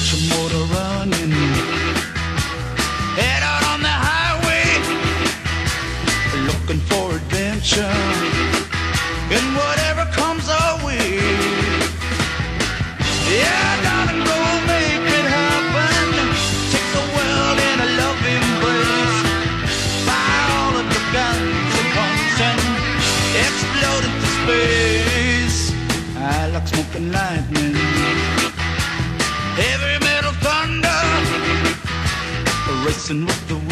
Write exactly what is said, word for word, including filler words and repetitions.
your motor running. Head out on the highway, looking for adventure, and whatever comes our way. Yeah, darling, go make it happen. Take the world in a loving embrace. Fire all of the guns and pumps and explode into space. I like smoking lightning, heavy metal thunder, racing with the